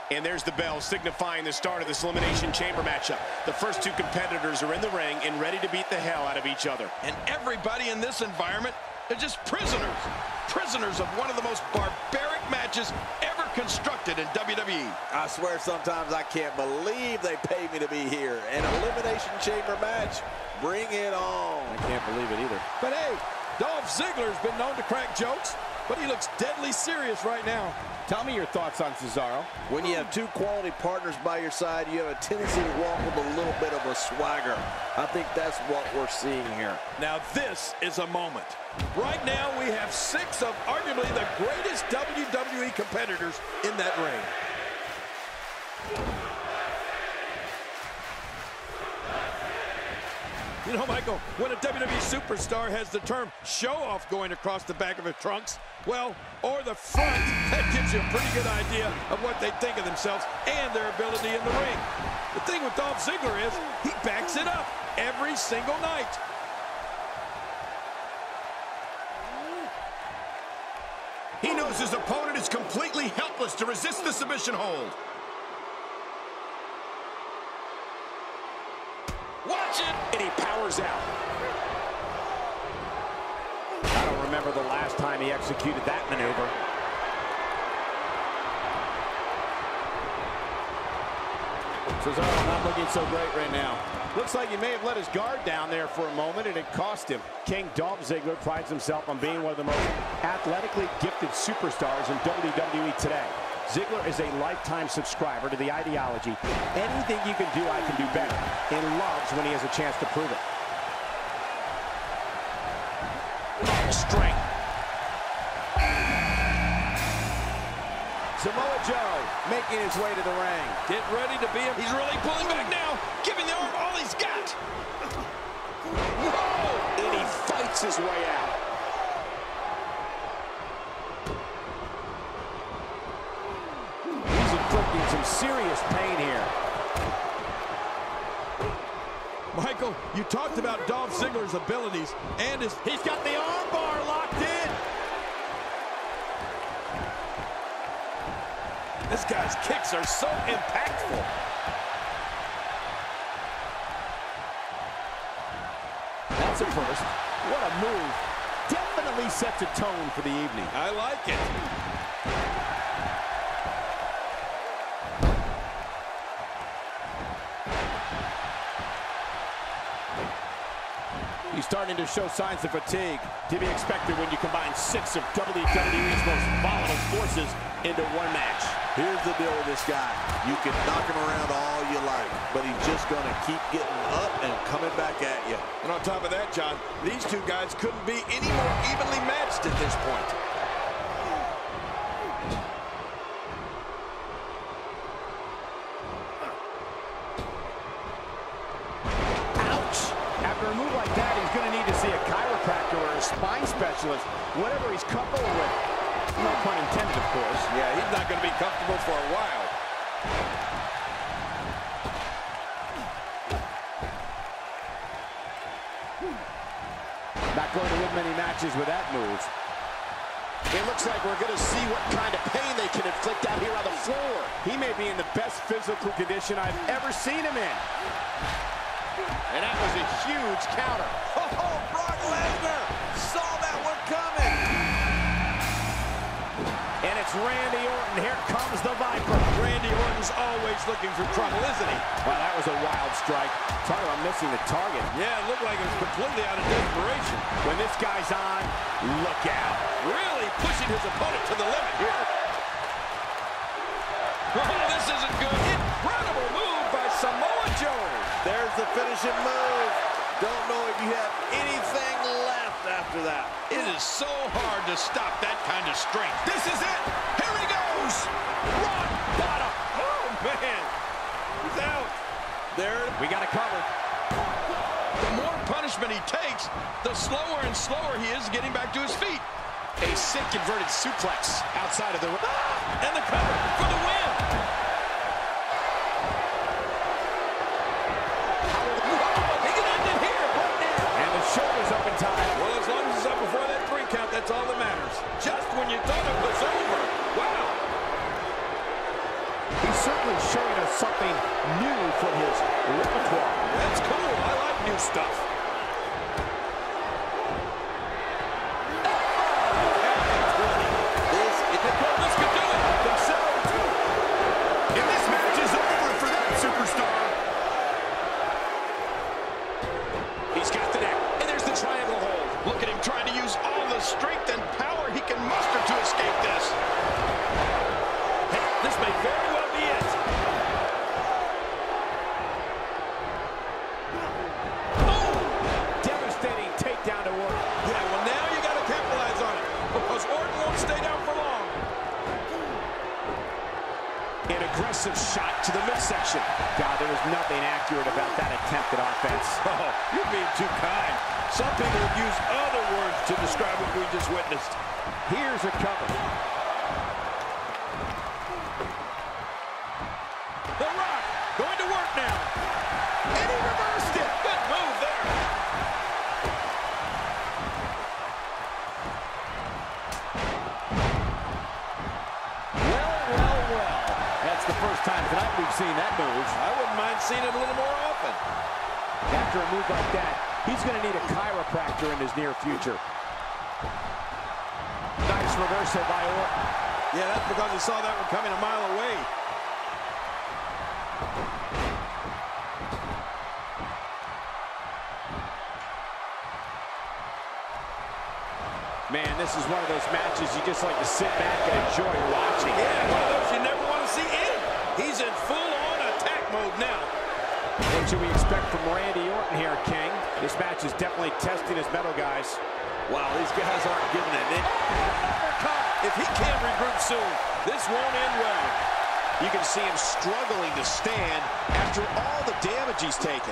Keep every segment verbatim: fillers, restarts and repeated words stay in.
And there's the bell signifying the start of this Elimination Chamber matchup. The first two competitors are in the ring and ready to beat the hell out of each other. And everybody in this environment, they're just prisoners. Prisoners of one of the most barbaric matches ever constructed in W W E. I swear sometimes I can't believe they paid me to be here. An Elimination Chamber match. Bring it on. I can't believe it either. But hey, Dolph Ziggler's been known to crack jokes, but he looks deadly serious right now. Tell me your thoughts on Cesaro. When you have two quality partners by your side, you have a tendency to walk with a little bit of a swagger. I think that's what we're seeing here. Now this is a moment. Right now we have six of arguably the greatest W W E competitors in that ring. You know, Michael, when a W W E superstar has the term show-off going across the back of his trunks, well, or the front, that gives you a pretty good idea of what they think of themselves and their ability in the ring. The thing with Dolph Ziggler is he backs it up every single night. He knows his opponent is completely helpless to resist the submission hold. Watch it! And he powers out. I don't remember the last time he executed that maneuver. Cesaro not looking so great right now. Looks like he may have let his guard down there for a moment, and it cost him. King Dolph Ziggler prides himself on being one of the most athletically gifted superstars in W W E today. Ziggler is a lifetime subscriber to the ideology, anything you can do, I can do better, and loves when he has a chance to prove it. Strength. Samoa Joe making his way to the ring. Get ready to be him. He's really pulling back now, giving the arm all he's got. Whoa! And he fights his way out. He's inflicting some serious pain here. Michael, you talked about Dolph Ziggler's abilities and his... He's got the arm bar locked in. This guy's kicks are so impactful. That's a first. What a move. Definitely sets a tone for the evening. I like it. He's starting to show signs of fatigue, to be expected when you combine six of W W E's most volatile forces into one match. Here's the deal with this guy. You can knock him around all you like, but he's just going to keep getting up and coming back at you. And on top of that, John, these two guys couldn't be any more evenly matched at this point. After a move like that, he's going to need to see a chiropractor or a spine specialist, whatever he's comfortable with. No pun intended, of course. Yeah, he's not going to be comfortable for a while. Not going to win many matches with that move. It looks like we're going to see what kind of pain they can inflict out here on the floor. He may be in the best physical condition I've ever seen him in. And that was a huge counter. Oh, Brock Lesnar saw that one coming. And it's Randy Orton. Here comes the Viper. Randy Orton's always looking for trouble, isn't he? Wow, that was a wild strike. Talk about missing the target. Yeah, it looked like it was completely out of desperation. When this guy's on, look out. Really pushing his opponent to the limit here. Oh, this isn't good. Incredible move by Samoa Joe. There's the finishing move. Don't know if you have anything left after that. It is so hard to stop that kind of strength. This is it. Here he goes. Rock bottom. Oh, man. He's out. There, we got to cover. The more punishment he takes, the slower and slower he is getting back to his feet. A sick inverted suplex outside of the ring. And the cover for the win. He can end it here right now. And the shoulders up in time. Well, as long as it's up before that three count, that's all that matters. Just when you thought it was over. Wow. He's likely showing us something new from his repertoire. That's cool. I like new stuff. Strength and power he can muster to escape this. Hey, this may very well be it. Oh! Devastating takedown to Orton. Yeah, well now you got to capitalize on it because Orton won't stay down for long. An aggressive shot to the midsection. God, there was nothing accurate about that attempted offense. Oh, you're being too kind. Some people would use other words to describe what we just witnessed. Here's a cover. The Rock going to work now. And he reversed it. Good move there. Well, well, well. That's the first time tonight we've seen that move. I wouldn't mind seeing it a little more often. After a move like that, he's going to need a chiropractor in his near future. Nice reversal by Orton. Yeah, that's because he saw that one coming a mile away. Man, this is one of those matches you just like to sit back and enjoy watching. Yeah, one of those you never want to see end. He's in full-on attack mode now. What should we expect from Randy Orton here, King? This match is definitely testing his mettle, guys. Wow, these guys aren't giving it. They... If he can't regroup soon, this won't end well. You can see him struggling to stand after all the damage he's taken.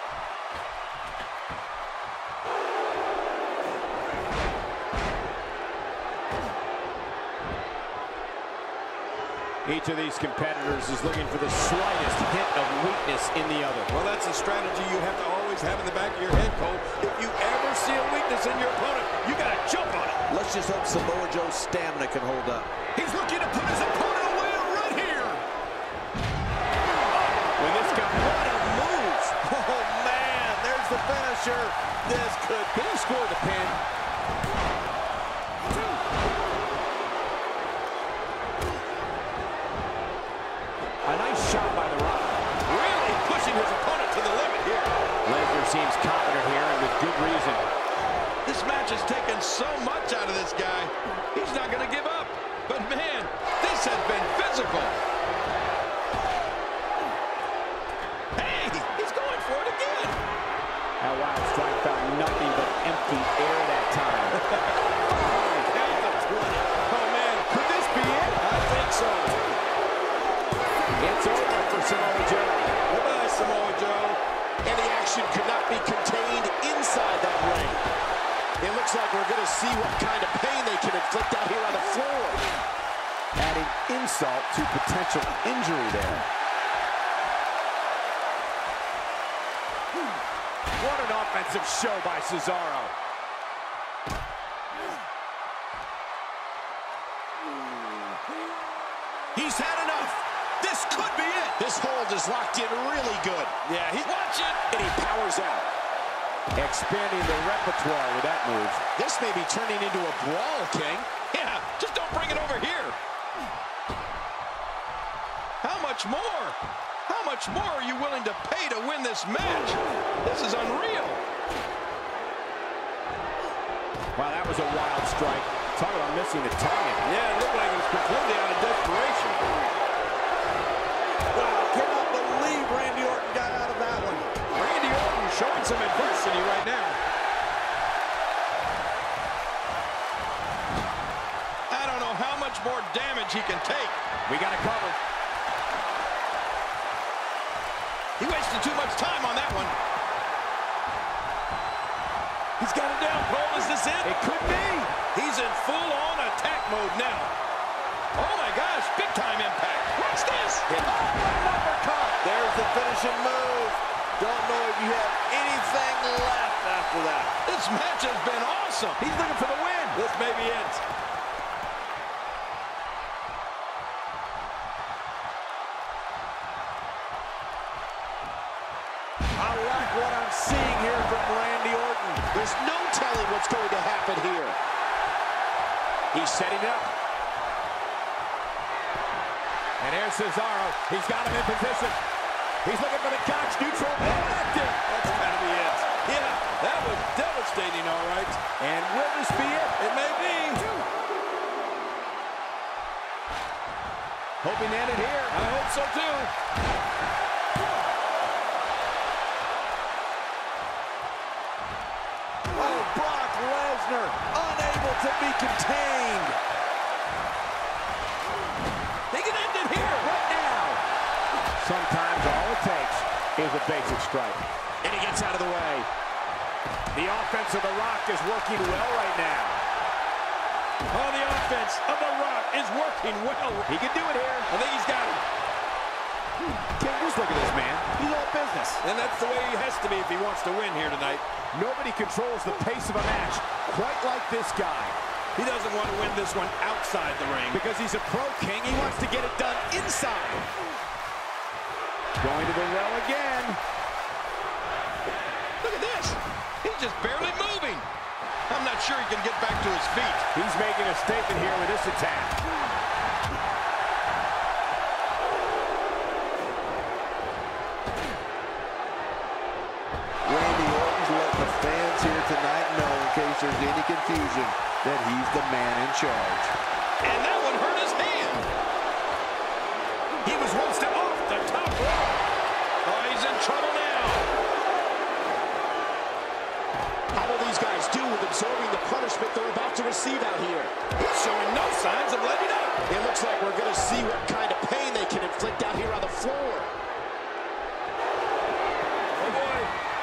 Each of these competitors is looking for the slightest hint of weakness in the other. Well, that's a strategy you have to always have in the back of your head, Cole. If you ever see a weakness in your opponent, you got to jump on it. Let's just hope Samoa Joe's stamina can hold up. He's looking to put his opponent away right here. When this guy... What a move! Oh, man, there's the finisher. This could... Can he score the pin? A nice shot by The Rock. Really pushing his opponent to the limit here. Lesnar seems confident here, and with good reason. This match has taken so much out of this guy. He's not going to give up. But, man, this has been physical. Hey, he's going for it again. That wild strike found nothing but empty air that time. Oh, man, Could this be it? I think so. It's over for Samoa Joe. Goodbye, Samoa Joe. And the action could not be contained inside that ring. It looks like we're going to see what kind of pain they can inflict out here on the floor. Adding insult to potential injury there. What an offensive show by Cesaro. He's had enough. This could be it. This hold is locked in really good. Yeah, he watch it. And he powers out. Expanding the repertoire with that move. This may be turning into a brawl, King. Yeah, just don't bring it over here. How much more? How much more are you willing to pay to win this match? This is unreal. Wow, that was a wild strike. Talk about missing the target. Yeah, it looked like he was completely out of desperation. Wow, cannot believe Randy Orton got out of that one. Randy Orton showing some adversity right now. I don't know how much more damage he can take. We got it covered. He wasted too much time on that one. He's got it down, Cole. Is this it? It could be. He's in full-on attack mode now. Oh, my gosh. Big-time impact. What's this? Oh, uppercut. There's the finishing move. Don't know if you have anything left after that. This match has been awesome. He's looking for the win. This may be it. He's setting it up. And here's Cesaro. He's got him in position. He's looking for the couch neutral. Connected. That's gotta be it. Yeah, that was devastating, all right. And will this be it? It may be. Hoping to end it here. I hope so, too. Oh, Brock Lesnar, unable to be contained. They can end it here, right now. Sometimes all it takes is a basic strike. And he gets out of the way. The offense of The Rock is working well right now. Oh, the offense of The Rock is working well. He can do it here. I think he's got it. King, just look at this man. He's all business. And that's the way he has to be if he wants to win here tonight. Nobody controls the pace of a match quite like this guy. He doesn't want to win this one outside the ring. Because he's a pro king, he wants to get it done inside. Going to the well again. Look at this. He's just barely moving. I'm not sure he can get back to his feet. He's making a statement here with this attack. Randy Orton's letting the fans here tonight know, in case there's any confusion, that he's the man in charge. And that one hurt his hand. He was one step off the top rope. Oh, he's in trouble now. How will these guys do with absorbing the punishment they're about to receive out here? He's showing no signs of letting up. It looks like we're going to see what kind of pain they can inflict out here on the floor. Oh, boy.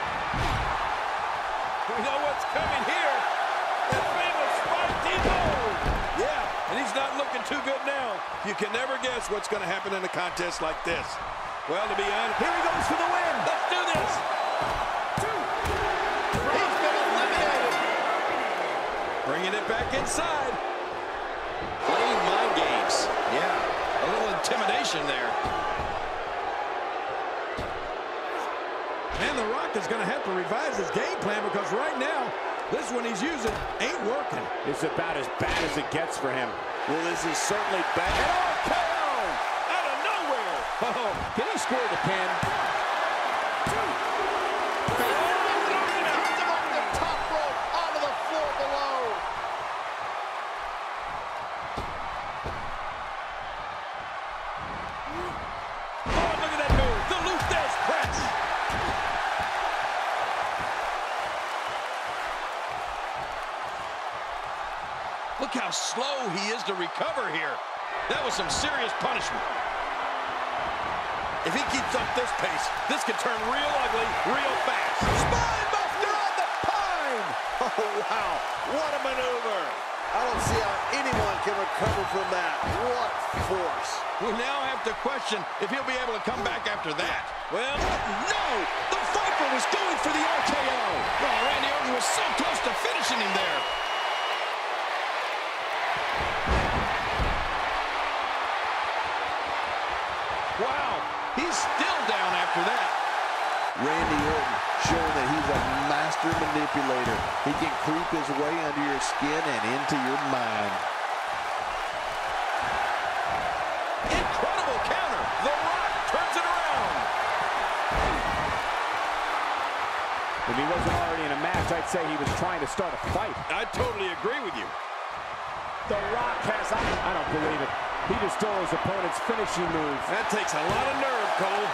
We know what's coming here. That famous Spike mode. Yeah, and he's not looking too good now. You can never guess what's going to happen in a contest like this. Well, to be honest, Here he goes for the win. let's do this. He's been eliminated. Bringing it back inside. Playing mind games. Yeah, a little intimidation there. Man, The Rock is going to have to revise his game plan because right now, this one he's using ain't working. It's about as bad as it gets for him. Well, this is certainly bad. Oh, K O out of nowhere. Oh, can he score the pin? Oh, look at that move. The Lou Thesz press. Look how slow he is to recover here. That was some serious punishment. If he keeps up this pace, this could turn real ugly real fast. Spine buster on the pine! Oh, wow. What a maneuver. I don't see how anyone can recover from that. What force. We now have to question if he'll be able to come back after that. Well, No! The Viper was going for the R K O. oh, Randy Orton was so close to finishing him there. Wow, he's still down after that. Randy Orton showing that he's a master manipulator. He can creep his way under your skin and into your mind. Incredible counter. The Rock turns it around. If he wasn't already in a match, I'd say he was trying to start a fight. I totally agree with you. The Rock has... I don't believe it. He just stole his opponent's finishing move. That takes a lot of nerve, Cole.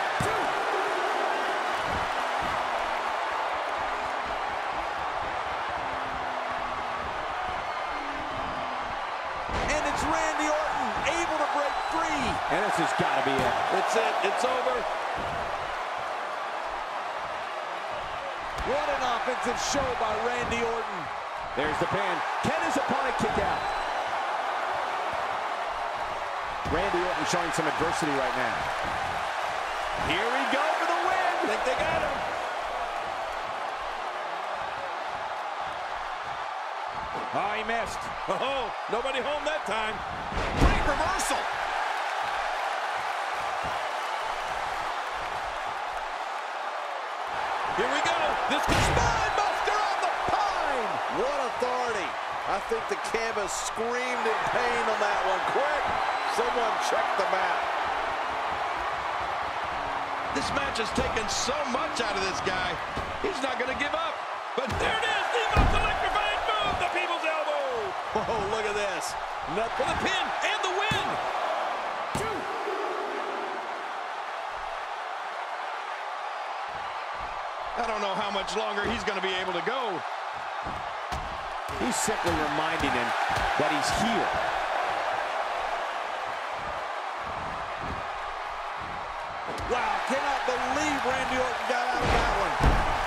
And it's Randy Orton able to break free. And this has got to be it. It's it. It's over. What an offensive show by Randy Orton. There's the pin. Can his opponent kick out? Randy Orton showing some adversity right now. Here we go for the win. I think they got him. Oh, he missed. Oh, nobody home that time. Great reversal. Here we go. This could Spine buster on the pine. What authority. I think the canvas screamed in pain on that one. Quick, someone check the mat. This match has taken so much out of this guy. He's not going to give up. But there it is, the most electrifying move, the People's Elbow. Oh, look at this. Not for the pin and the win. Two. I don't know how much longer he's going to be able to go. He's simply reminding him that he's here. Wow, cannot believe Randy Orton got out of that one.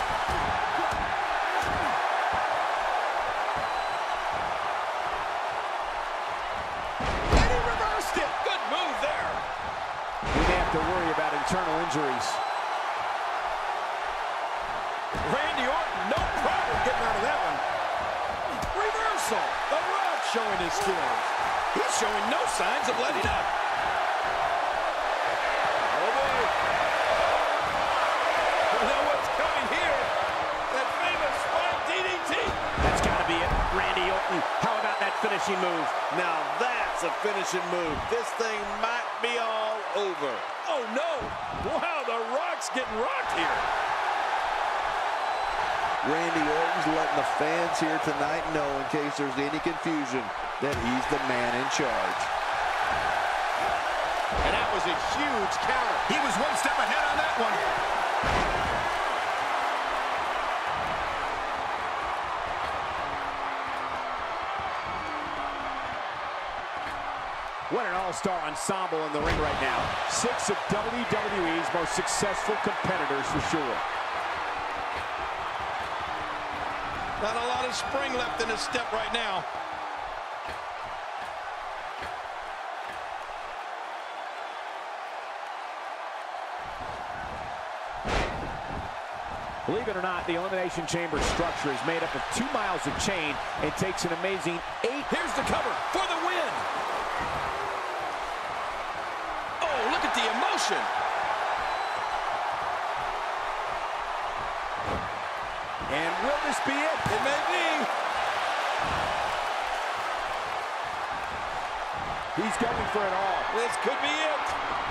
And he reversed it. Good move there. We may have to worry about internal injuries. Randy Orton, no problem getting out of that one. Reversal. The Rock showing his skills. He's showing no signs of letting up. Oh, boy. You know what's coming here? That famous spine D D T. That's got to be it. Randy Orton, how about that finishing move? Now that's a finishing move. This thing might be all over. Oh, no. Wow, the Rock's getting rocked here. Randy Orton's letting the fans here tonight know, in case there's any confusion, that he's the man in charge. And that was a huge counter. He was one step ahead on that one. What an all-star ensemble in the ring right now. Six of W W E's most successful competitors for sure. Not a lot of spring left in his step right now. Believe it or not, the Elimination Chamber structure is made up of two miles of chain and takes an amazing eight. Here's the cover for the win. Oh, look at the emotion. And will this be it? It may be. He's going for it all. This could be it.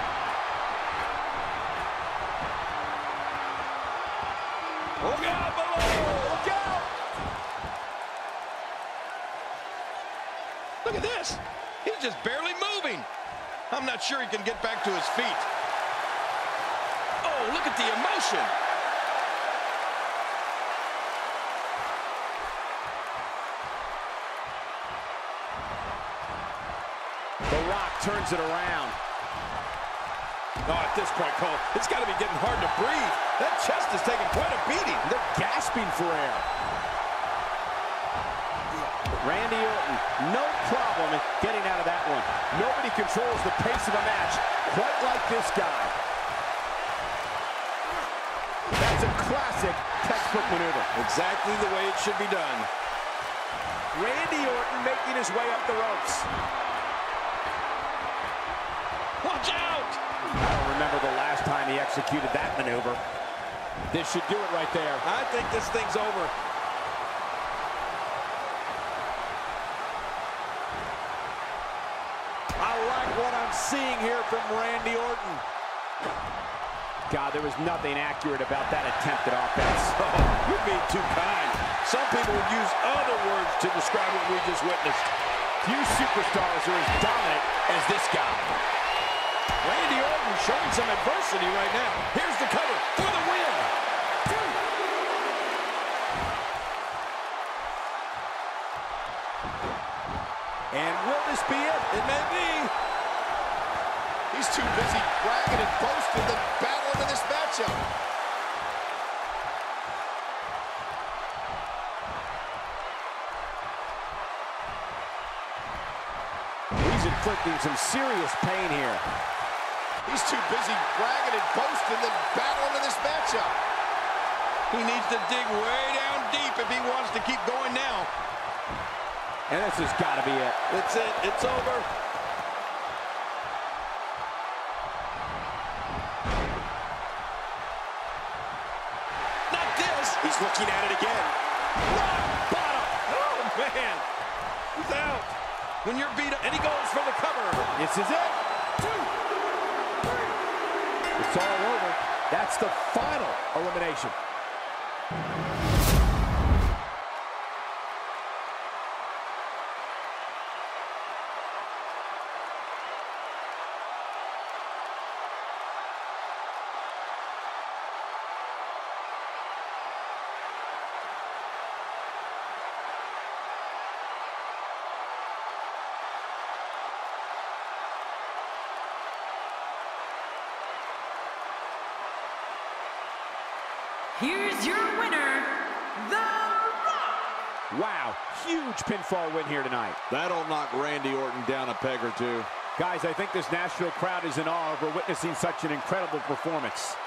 Look out below. Look out! Look at this. He's just barely moving. I'm not sure he can get back to his feet. Oh, look at the emotion. The Rock turns it around. Oh, at this point, Cole, it's got to be getting hard to breathe. That chest is taking quite a beating. They're gasping for air. Randy Orton, no problem in getting out of that one. Nobody controls the pace of a match quite like this guy. That's a classic textbook maneuver. Exactly the way it should be done. Randy Orton making his way up the ropes. Watch out! I don't remember the last time he executed that maneuver. This should do it right there. I think this thing's over. I like what I'm seeing here from Randy Orton. God, there was nothing accurate about that attempted offense. Oh, you're being too kind. Some people would use other words to describe what we just witnessed. Few superstars are as dominant as this guy. Randy Orton showing some adversity right now. Here's the cover for the win. And will this be it? It may be. He's too busy bragging and boasting than battling in this matchup. He's inflicting some serious pain here. He's too busy bragging and boasting than battling in this matchup. He needs to dig way down deep if he wants to keep going now. And this has got to be it. It's it. It's over. Not this. He's looking at it again. Rock bottom. Oh, man. when you're beat up. And he goes for the cover. This is it. Two, three. It's all over. That's the final elimination. Here's your winner, The Rock. Wow, huge pinfall win here tonight. That'll knock Randy Orton down a peg or two. Guys, I think this Nashville crowd is in awe over witnessing such an incredible performance.